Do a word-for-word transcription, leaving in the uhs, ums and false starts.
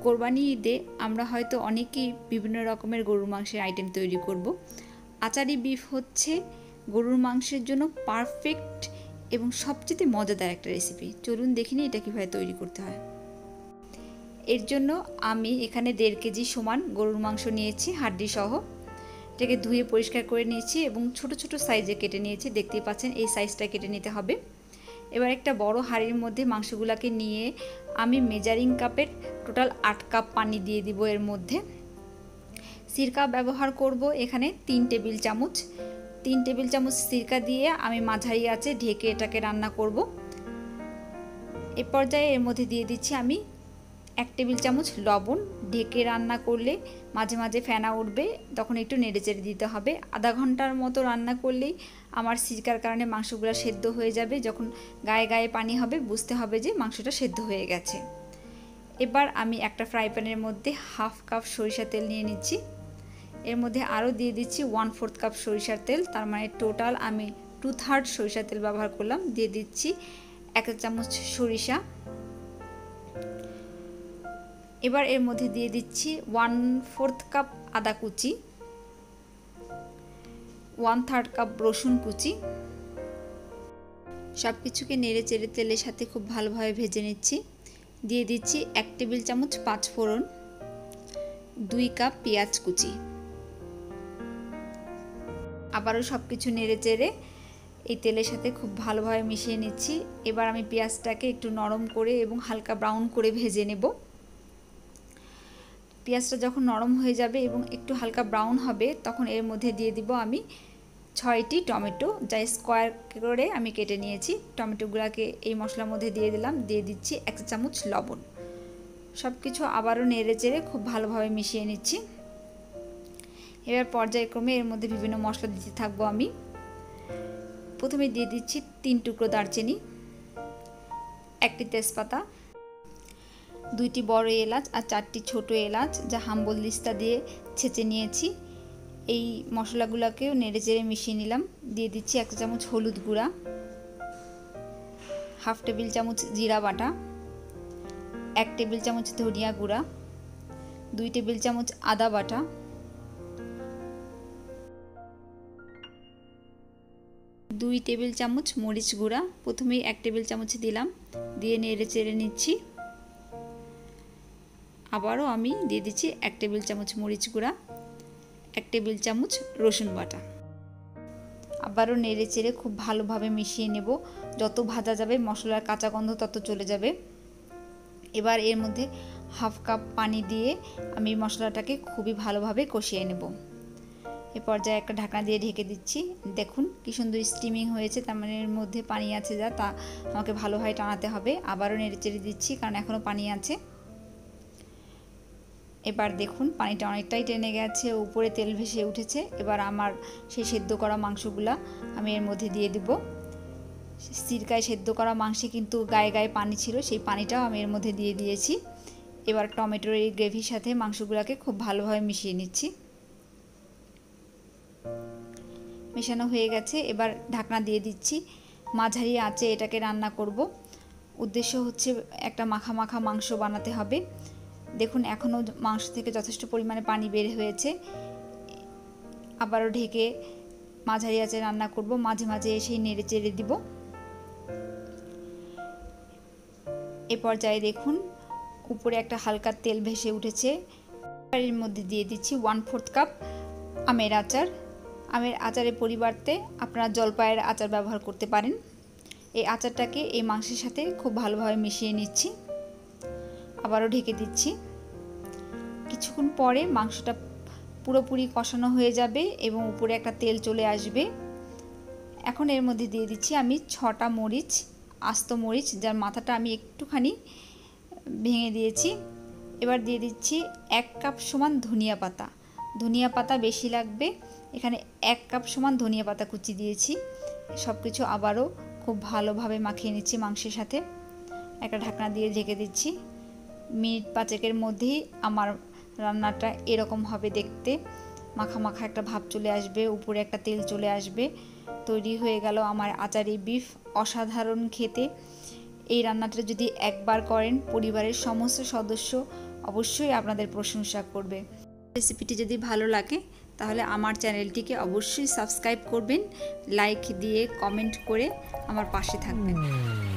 কোরবানি ঈদে আমরা হয়তো অনেকেই বিভিন্ন রকমের গরুর মাংসের আইটেম তৈরি করব। আচারি বিফ হচ্ছে গরুর মাংসের জন্য পারফেক্ট এবং সবচেয়ে মজাদার একটা রেসিপি। চলুন দেখি এটা কীভাবে তৈরি করতে হয়। এর জন্য আমি এখানে দেড় কেজি সমান গরুর মাংস নিয়েছি হাড্ডি সহ। এটাকে ধুয়ে পরিষ্কার করে নিয়েছি এবং ছোট ছোট সাইজে কেটে নিয়েছি। দেখতেই পাচ্ছেন এই সাইজটা কেটে নিতে হবে। এবার একটা বড় হাঁড়ির মধ্যে মাংসগুলোকে নিয়ে আমি মেজারিং কাপের টোটাল আট কাপ পানি দিয়ে দিব। এর মধ্যে সিরকা ব্যবহার করব এখানে তিন টেবিল চামচ। তিন টেবিল চামচ সিরকা দিয়ে আমি মাঝারি আঁচে ঢেকে এটাকে রান্না করব। এ পর্যায়ে এর মধ্যে দিয়ে দিচ্ছি আমি এক টেবিল চামচ লবণ। ঢেকে রান্না করলে মাঝে মাঝে ফেনা উঠবে, তখন একটু নেড়েচেড়ে দিতে হবে। আধা ঘন্টার মতো রান্না করলেই আমার সিরকার কারণে মাংসগুলো সেদ্ধ হয়ে যাবে। যখন গায়ে গায়ে পানি হবে বুঝতে হবে যে মাংসটা সেদ্ধ হয়ে গেছে। এবার আমি একটা ফ্রাই প্যানের মধ্যে হাফ কাপ সরিষার তেল নিয়ে নিচ্ছি। এর মধ্যে আরও দিয়ে দিচ্ছি ওয়ান ফোর্থ কাপ সরিষার তেল, তার মানে টোটাল আমি টু থার্ড সরিষার তেল ব্যবহার করলাম। দিয়ে দিচ্ছি এক চামচ সরিষা। এবার এর মধ্যে দিয়ে দিচ্ছি ওয়ান ফোর্থ কাপ আদা কুচি, ওয়ান থার্ড কাপ রসুন কুচি। সব কিছুকে নেড়ে চেড়ে তেলের সাথে খুব ভালোভাবে ভেজে নিচ্ছি। দিয়ে দিচ্ছি এক টেবিল চামচ পাঁচ ফোড়ন, দুই কাপ পেঁয়াজ কুচি। আবারও সব কিছু নেড়ে চেড়ে এই তেলের সাথে খুব ভালোভাবে মিশিয়ে নিচ্ছি। এবার আমি পেঁয়াজটাকে একটু নরম করে এবং হালকা ব্রাউন করে ভেজে নেব। পেঁয়াজটা যখন নরম হয়ে যাবে এবং একটু হালকা ব্রাউন হবে তখন এর মধ্যে দিয়ে দিব আমি ছয়টি টমেটো, যা স্কোয়ার করে আমি কেটে নিয়েছি। টমেটোগুলোকে এই মশলার মধ্যে দিয়ে দিলাম। দিয়ে দিচ্ছি এক চামচ লবণ। সব কিছু আবারও নেড়ে চেড়ে খুব ভালোভাবে মিশিয়ে নিচ্ছি। এবার পর্যায়ক্রমে এর মধ্যে বিভিন্ন মশলা দিতে থাকবো আমি। প্রথমে দিয়ে দিচ্ছি তিন টুকরো দারচিনি, একটি তেজপাতা, দুইটি বড় এলাচ আর চারটি ছোট এলাচ, যা হাম্বলদিস্তা দিয়ে ছেঁচে নিয়েছি। এই মশলাগুলোকেও নেড়ে চেড়ে মিশিয়ে নিলাম। দিয়ে দিচ্ছি এক চামচ হলুদ গুঁড়া, হাফ টেবিল চামচ জিরা বাটা, এক টেবিল চামচ ধনিয়া গুঁড়া, দুই টেবিল চামচ আদা বাটা, দুই টেবিল চামচ মরিচ গুঁড়া। প্রথমেই এক টেবিল চামচ দিলাম, দিয়ে নেড়ে চেড়ে নিচ্ছি। আবারও আমি দিয়ে দিচ্ছি এক টেবিল চামচ মরিচ গুঁড়া, এক টেবিল চামচ রসুন বাটা। আবারও নেড়ে চেড়ে খুব ভালোভাবে মিশিয়ে নেব। যত ভাজা যাবে মশলার কাঁচা গন্ধ তত চলে যাবে। এবার এর মধ্যে হাফ কাপ পানি দিয়ে আমি মশলাটাকে খুবই ভালোভাবে কষিয়ে নেব। এ পর্যায়ে একটা ঢাকনা দিয়ে ঢেকে দিচ্ছি। দেখুন কি সুন্দর স্টিমিং হয়েছে, তার মানে এর মধ্যে পানি আছে যা, তা আমাকে ভালোভাবে টানাতে হবে। আবারও নেড়ে চেড়ে দিচ্ছি কারণ এখনও পানি আছে। এবার দেখুন পানিটা অনেকটাই টেনে গেছে, উপরে তেল ভেসে উঠেছে। এবার আমার সেই সেদ্ধ করা মাংসগুলা আমি এর মধ্যে দিয়ে দিব। সিরকায় সেদ্ধ করা মাংসে কিন্তু গায়ে গায়ে পানি ছিল, সেই পানিটাও আমি এর মধ্যে দিয়ে দিয়েছি। এবার টমেটোর এই গ্রেভির সাথে মাংসগুলোকে খুব ভালোভাবে মিশিয়ে নিচ্ছি। মেশানো হয়ে গেছে, এবার ঢাকনা দিয়ে দিচ্ছি। মাঝারি আঁচে এটাকে রান্না করব। উদ্দেশ্য হচ্ছে একটা মাখা মাখা মাংস বানাতে হবে। দেখুন এখনও মাংস থেকে যথেষ্ট পরিমাণে পানি বের হয়েছে। আবারও ঢেকে মাঝারি আঁচে রান্না করব। মাঝে মাঝে এসেই নেড়ে চেড়ে দিব। এ পর্যায়ে দেখুন উপরে একটা হালকা তেল ভেসে উঠেছে। এর মধ্যে দিয়ে দিচ্ছি ওয়ান ফোর্থ কাপ আমের আচার। আমের আচারের পরিবর্তে আপনারা জলপাইয়ের আচার ব্যবহার করতে পারেন। এই আচারটাকে এই মাংসের সাথে খুব ভালোভাবে মিশিয়ে নিচ্ছি। আবারও ঢেকে দিচ্ছি। কিছুক্ষণ পরে মাংসটা পুরোপুরি কষানো হয়ে যাবে এবং উপরে একটা তেল চলে আসবে। এখন এর মধ্যে দিয়ে দিচ্ছি আমি ছটা মরিচ, আস্ত মরিচ, যার মাথাটা আমি একটুখানি ভেঙে দিয়েছি। এবার দিয়ে দিচ্ছি এক কাপ সমান ধনিয়া পাতা। ধনিয়া পাতা বেশি লাগবে, এখানে এক কাপ সমান ধনিয়া পাতা কুচি দিয়েছি। সব কিছু আবারও খুব ভালোভাবে মাখিয়ে নিচ্ছি মাংসের সাথে। একটা ঢাকনা দিয়ে ঢেকে দিচ্ছি। মিনিট পাঁচেকের মধ্যেই আমার রান্নাটা এরকম হবে দেখতে। মাখা মাখা একটা ভাব চলে আসবে, উপরে একটা তেল চলে আসবে। তৈরি হয়ে গেল আমার আচারি বিফ। অসাধারণ খেতে। এই রান্নাটা যদি একবার করেন পরিবারের সমস্ত সদস্য অবশ্যই আপনাদের প্রশংসা করবে। রেসিপিটি যদি ভালো লাগে তাহলে আমার চ্যানেলটিকে অবশ্যই সাবস্ক্রাইব করবেন, লাইক দিয়ে কমেন্ট করে আমার পাশে থাকবেন।